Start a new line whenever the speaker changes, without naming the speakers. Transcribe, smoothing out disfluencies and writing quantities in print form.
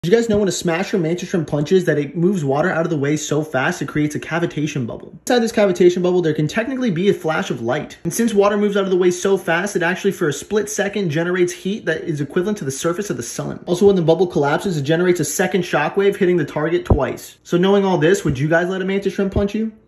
Did you guys know when a smasher mantis shrimp punches that it moves water out of the way so fast it creates a cavitation bubble? Inside this cavitation bubble, there can technically be a flash of light. And since water moves out of the way so fast, it actually for a split second generates heat that is equivalent to the surface of the sun. Also, when the bubble collapses, it generates a second shockwave hitting the target twice. So knowing all this, would you guys let a mantis shrimp punch you?